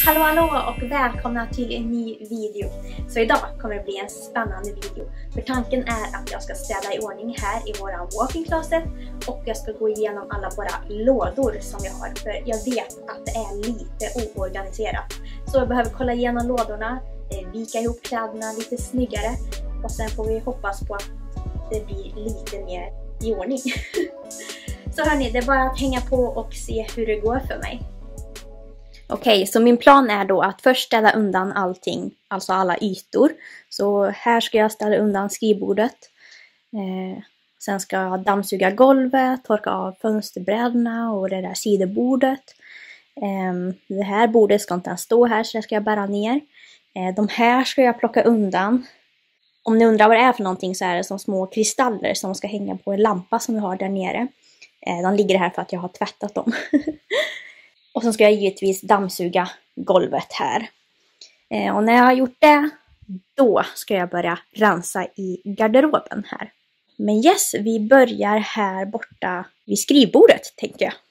Hallå och välkomna till en ny video. Så idag kommer det bli en spännande video. För tanken är att jag ska städa i ordning här i våran walk-in closet. Och jag ska gå igenom alla våra lådor som jag har. För jag vet att det är lite oorganiserat. Så jag behöver kolla igenom lådorna, vika ihop kläderna lite snyggare. Och sen får vi hoppas på att det blir lite mer i ordning. Så hörni, det är bara att hänga på och se hur det går för mig. Okej, så min plan är då att först ställa undan allting, alltså alla ytor. Så här ska jag ställa undan skrivbordet. Sen ska jag dammsuga golvet, torka av fönsterbrädorna och det där sidobordet. Det här bordet ska inte ens stå här, så det ska jag bära ner. De här ska jag plocka undan. Om ni undrar vad det är för någonting så är det som små kristaller som ska hänga på en lampa som vi har där nere. De ligger här för att jag har tvättat dem. Och så ska jag givetvis dammsuga golvet här. Och när jag har gjort det, då ska jag börja rensa i garderoben här. Men yes, vi börjar här borta vid skrivbordet, tänker jag.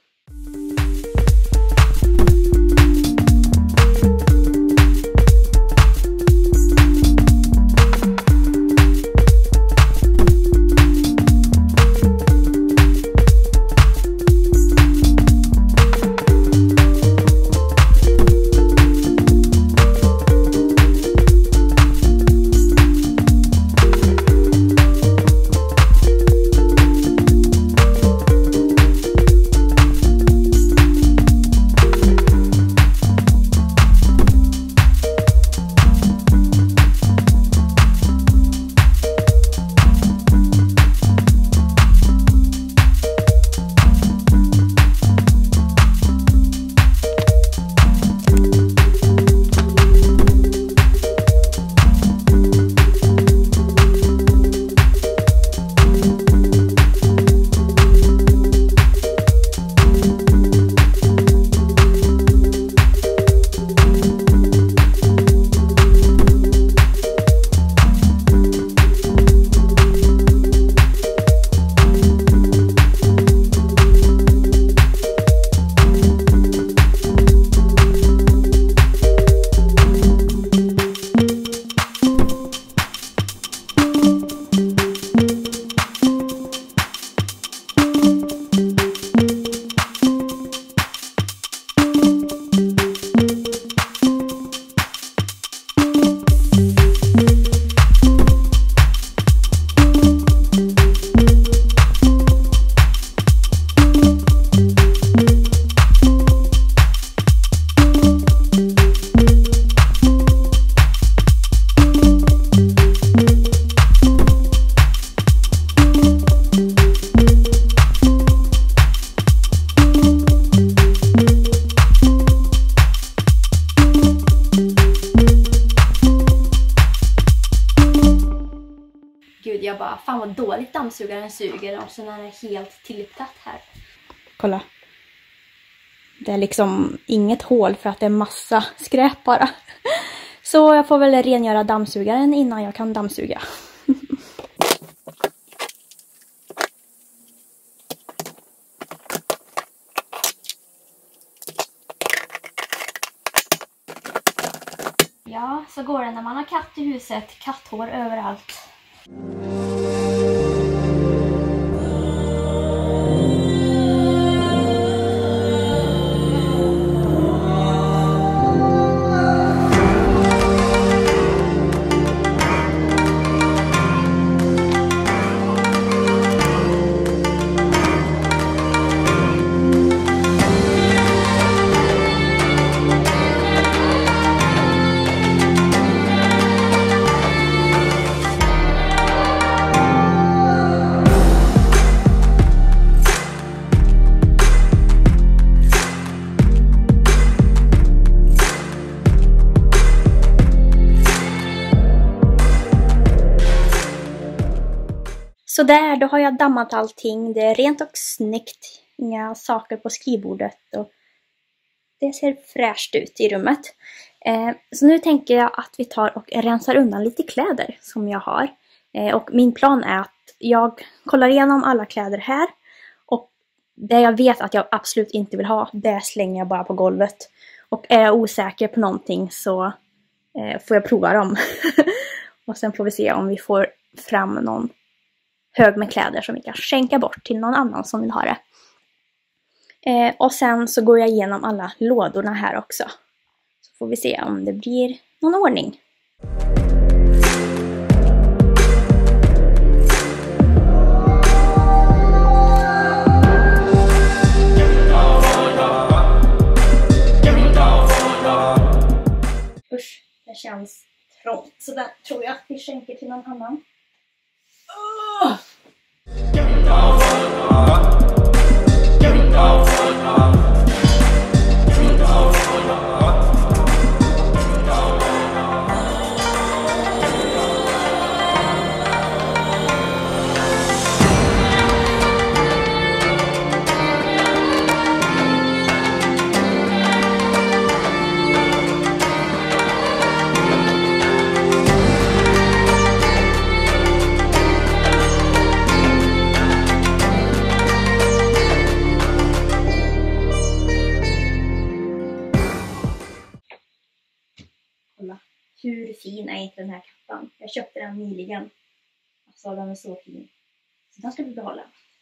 Gud, jag bara, fan vad dåligt dammsugaren suger och sen är det helt tilltätt här. Kolla. Det är liksom inget hål för att det är massa skräp bara. Så jag får väl rengöra dammsugaren innan jag kan dammsuga. Ja, så går det när man har katt i huset. Katthår överallt. Så där, då har jag dammat allting. Det är rent och snyggt. Inga saker på skrivbordet. Och det ser fräscht ut i rummet. Så nu tänker jag att vi tar och rensar undan lite kläder som jag har. Och min plan är att jag kollar igenom alla kläder här. Och det jag vet att jag absolut inte vill ha, det slänger jag bara på golvet. Och är jag osäker på någonting så får jag prova dem. Och sen får vi se om vi får fram någon hög med kläder som vi kan skänka bort till någon annan som vill ha det. Och sen så går jag igenom alla lådorna här också. Så får vi se om det blir någon ordning. Usch, det känns trångt. Så den tror jag att vi skänker till någon annan. Kolla, hur fin är inte den här kappan? Jag köpte den nyligen. Alltså den är så fin. Så den ska vi behålla.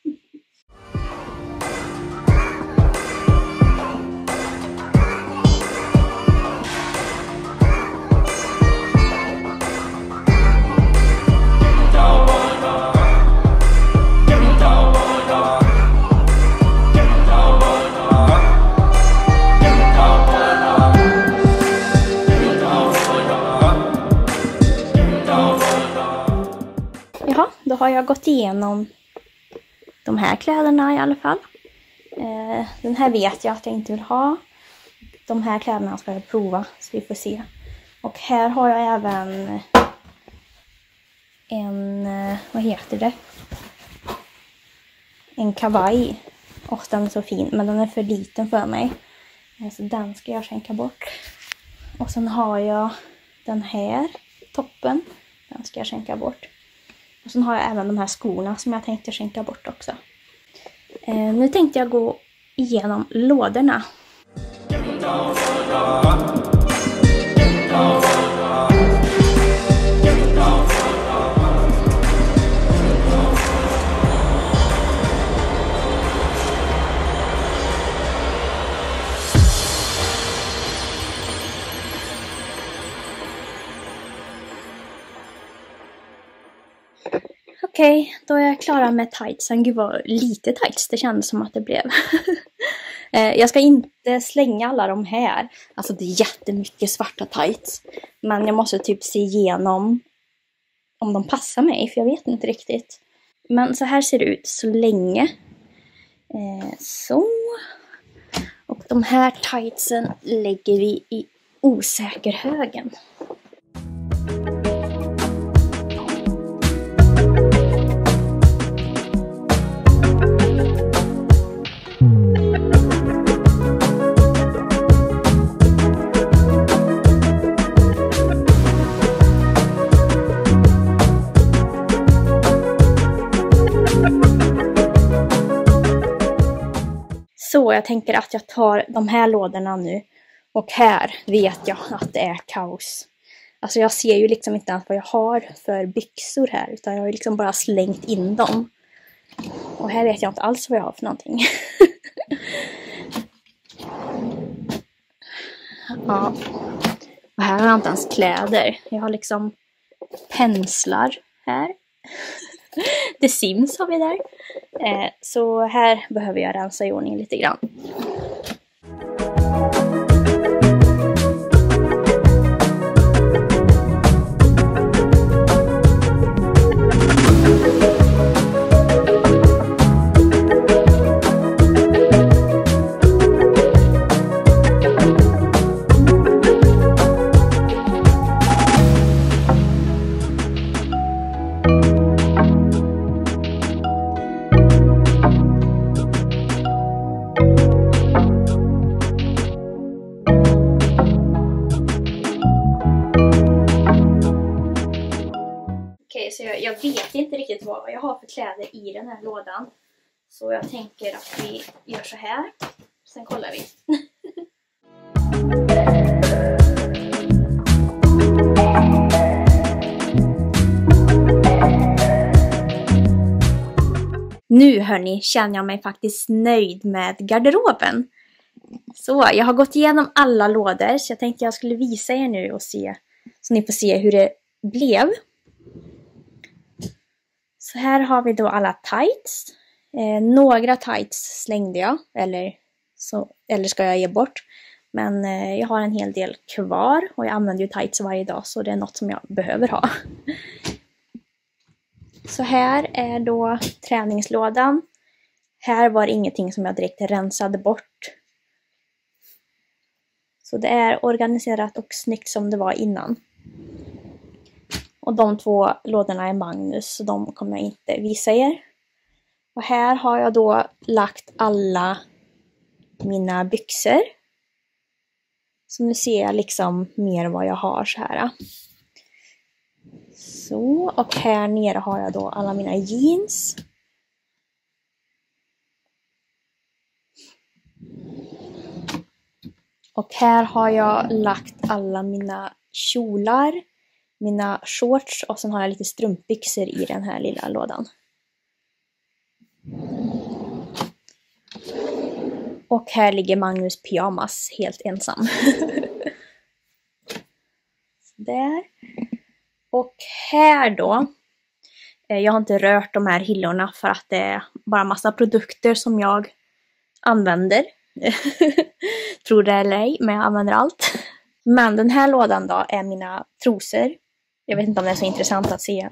Jaha, då har jag gått igenom de här kläderna i alla fall. Den här vet jag att jag inte vill ha. De här kläderna ska jag prova så vi får se. Och här har jag även en, vad heter det? En kavaj. Och den är så fin, men den är för liten för mig. Så den ska jag skänka bort. Och sen har jag den här toppen. Den ska jag skänka bort. Och sen har jag även de här skorna som jag tänkte skänka bort också. Nu tänkte jag gå igenom lådorna. Okej, då är jag klar med tightsen. Gud vad lite tights det kändes som att det blev. Jag ska inte slänga alla de här. Alltså det är jättemycket svarta tights. Men jag måste typ se igenom om de passar mig. För jag vet inte riktigt. Men så här ser det ut så länge. Så. Och de här tightsen lägger vi i osäkerhögen. Så jag tänker att jag tar de här lådorna nu. Och här vet jag att det är kaos. Alltså jag ser ju liksom inte ens vad jag har för byxor här. Utan jag har liksom bara slängt in dem. Och här vet jag inte alls vad jag har för någonting. Ja. Och här har jag inte ens kläder. Jag har liksom penslar här. The Sims har vi där. Så här behöver jag rensa i ordning lite grann. Så jag vet inte riktigt vad jag har för kläder i den här lådan. Så jag tänker att vi gör så här. Sen kollar vi. Nu hörni känner jag mig faktiskt nöjd med garderoben. Så jag har gått igenom alla lådor så jag tänkte jag skulle visa er nu och se så ni får se hur det blev. Så här har vi då alla tights. Några tights slängde jag eller ska jag ge bort. Men jag har en hel del kvar och jag använder ju tights varje dag så det är något som jag behöver ha. Så här är då träningslådan. Här var ingenting som jag direkt rensade bort. Så det är organiserat och snyggt som det var innan. Och de två lådorna är Magnus så de kommer jag inte visa er. Och här har jag då lagt alla mina byxor. Så nu ser jag liksom mer vad jag har så här. Så, och här nere har jag då alla mina jeans. Och här har jag lagt alla mina kjolar, mina shorts och sen har jag lite strumpbyxor i den här lilla lådan. Och här ligger Magnus pyjamas helt ensam. Där. Och här då, jag har inte rört de här hyllorna för att det är bara massa produkter som jag använder. Tror det eller ej, men jag använder allt. Men den här lådan då är mina trosor. Jag vet inte om det är så intressant att se.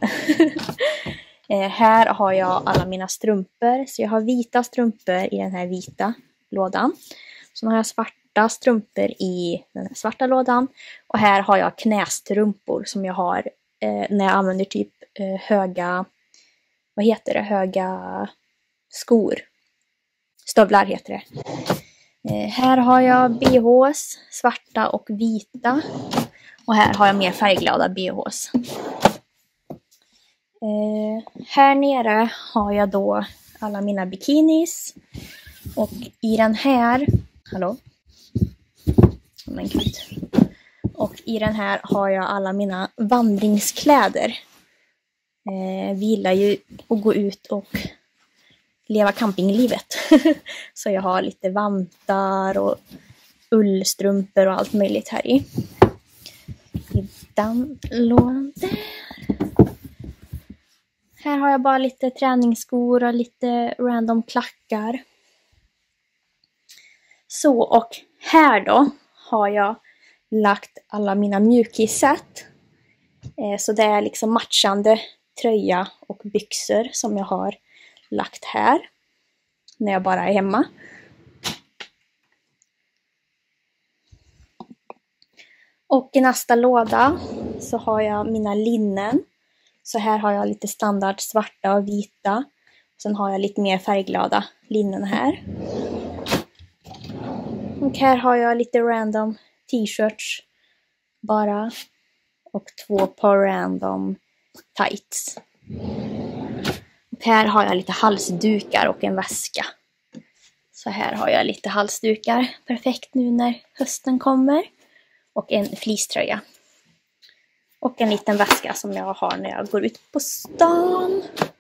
Här har jag alla mina strumpor. Så jag har vita strumpor i den här vita lådan. Så har jag svarta strumpor i den här svarta lådan. Och här har jag knästrumpor som jag har när jag använder typ höga, vad heter det, höga skor. Stövlar heter det. Här har jag BHs, svarta och vita. Och här har jag mer färgglada BHs. Här nere har jag då alla mina bikinis. Och i den här, men gud. Och i den här har jag alla mina vandringskläder. Vi gillar ju att gå ut och leva campinglivet. Så jag har lite vantar och ullstrumpor och allt möjligt här i. I den lådan där. Här har jag bara lite träningsskor och lite random klackar. Så, och här då har jag lagt alla mina mjukisset. Så det är liksom matchande tröja och byxor som jag har lagt här. När jag bara är hemma. Och i nästa låda så har jag mina linnen. Så här har jag lite standard svarta och vita. Sen har jag lite mer färgglada linnen här. Och här har jag lite random t-shirts bara. Och 2 par random tights. Och här har jag lite halsdukar och en väska. Så här har jag lite halsdukar. Perfekt nu när hösten kommer. Och en fleecetröja. Och en liten väska som jag har när jag går ut på stan.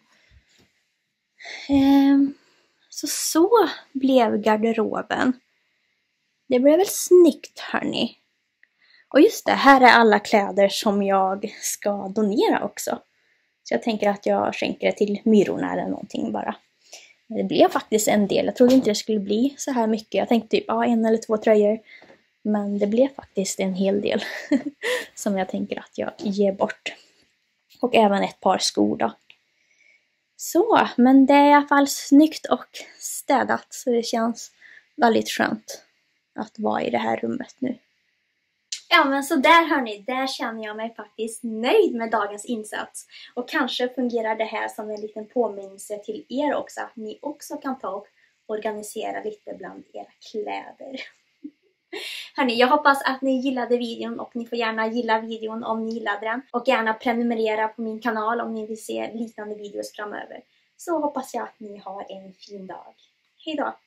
Så blev garderoben. Det blev väl snyggt hörni. Och just det, här är alla kläder som jag ska donera också. Så jag tänker att jag skänker det till myrorna eller någonting bara. Det blev faktiskt en del. Jag trodde inte det skulle bli så här mycket. Jag tänkte typ 1 eller 2 tröjor. Men det blev faktiskt en hel del som jag tänker att jag ger bort. Och även ett par skor då. Så, men det är i alla fall snyggt och städat. Så det känns väldigt skönt att vara i det här rummet nu. Ja men så där hörni, där känner jag mig faktiskt nöjd med dagens insats. Och kanske fungerar det här som en liten påminnelse till er också. Att ni också kan ta och organisera lite bland era kläder. Hörni, jag hoppas att ni gillade videon och ni får gärna gilla videon om ni gillade den. Och gärna prenumerera på min kanal om ni vill se liknande videos framöver. Så hoppas jag att ni har en fin dag. Hej då!